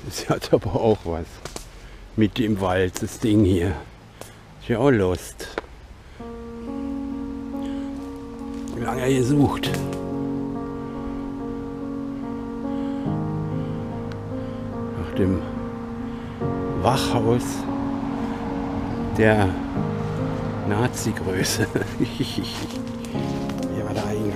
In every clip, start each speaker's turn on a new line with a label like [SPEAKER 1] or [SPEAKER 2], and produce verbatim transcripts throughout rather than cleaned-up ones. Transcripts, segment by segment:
[SPEAKER 1] Das hat aber auch was. Mitten im Wald, das Ding hier. Ist ja auch Lust. Wie lange er hier sucht. Nach dem Wachhaus der Nazi-Größe. Hier war der Eingang.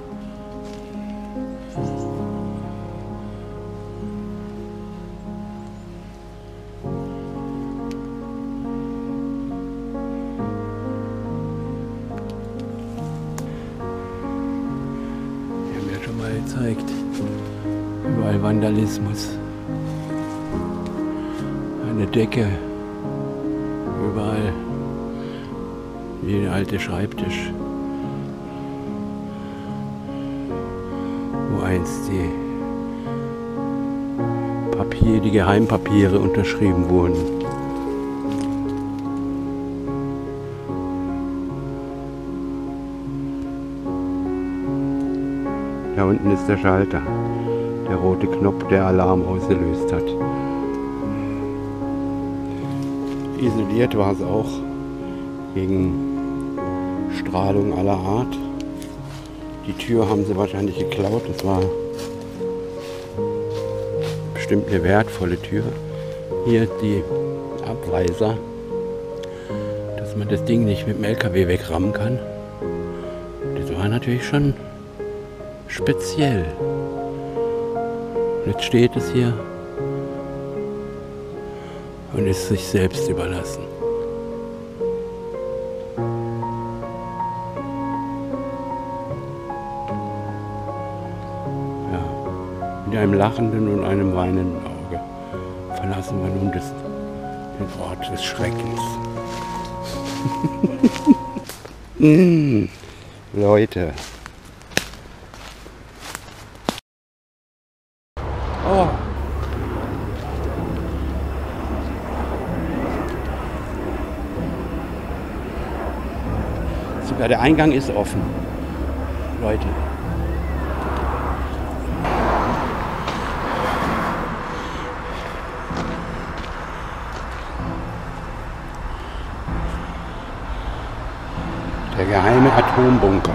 [SPEAKER 1] Wir haben ja schon mal gezeigt, überall Vandalismus. Eine Decke, überall wie der alte Schreibtisch, wo einst die Papier, die Geheimpapiere unterschrieben wurden. Da unten ist der Schalter, der rote Knopf, der Alarm ausgelöst hat. Isoliert war es auch gegen Strahlung aller Art. Die Tür haben sie wahrscheinlich geklaut. Das war bestimmt eine wertvolle Tür. Hier die Abweiser, dass man das Ding nicht mit dem L K W wegrammen kann. Das war natürlich schon speziell. Und jetzt steht es hier und ist sich selbst überlassen. Ja, mit einem lachenden und einem weinenden Auge verlassen wir nun das, den Ort des Schreckens. mmh, Leute. Oh. Sogar der Eingang ist offen, Leute. Der geheime Atombunker,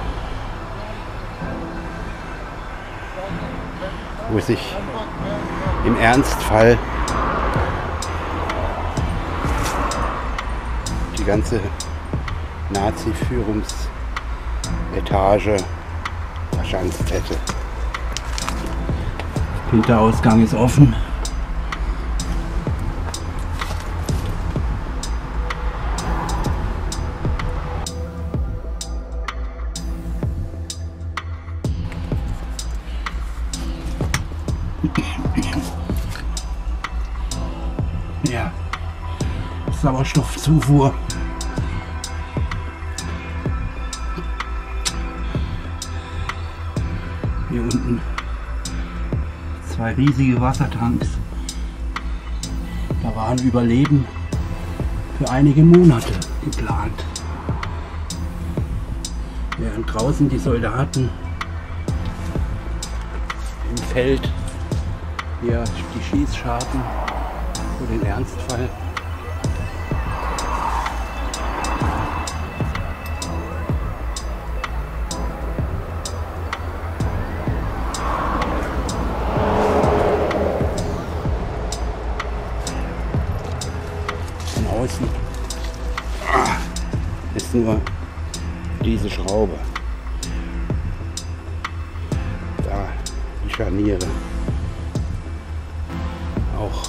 [SPEAKER 1] wo sich im Ernstfall die ganze Nazi-Führungsetage verschanzt hätte. Hinterausgang ist offen. Ja, Sauerstoffzufuhr. Hier unten zwei riesige Wassertanks. Da waren Überleben für einige Monate geplant. Während draußen die Soldaten im Feld hier die Schießscharten für den Ernstfall. Von außen ist nur diese Schraube. Da die Scharniere. Auch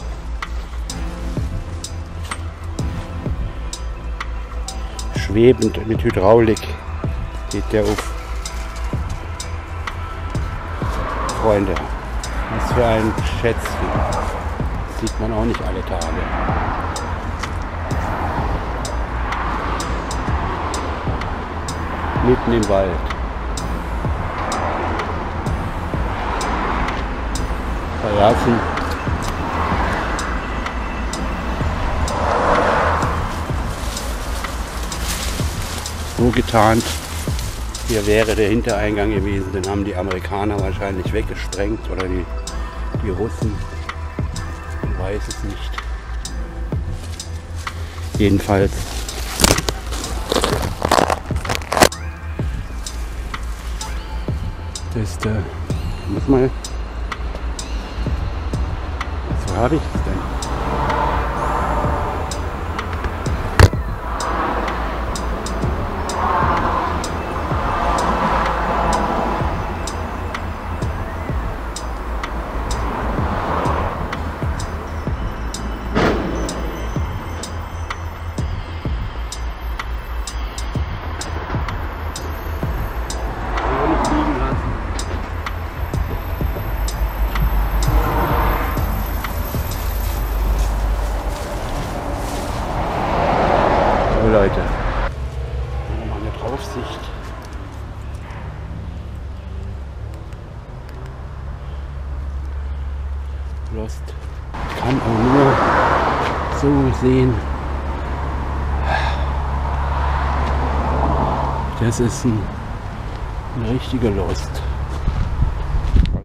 [SPEAKER 1] schwebend mit Hydraulik geht der auf. Freunde, was für ein Schätzchen. Das sieht man auch nicht alle Tage. Mitten im Wald. Verlassen. So getarnt, hier wäre der Hintereingang gewesen, den haben die Amerikaner wahrscheinlich weggesprengt oder die, die Russen. Man weiß es nicht. Jedenfalls das äh, muss mal. Wo habe ich es denn? Leute, nochmal eine Draufsicht. Lost. Ich kann auch nur so sehen. Das ist ein, ein richtiger Lost.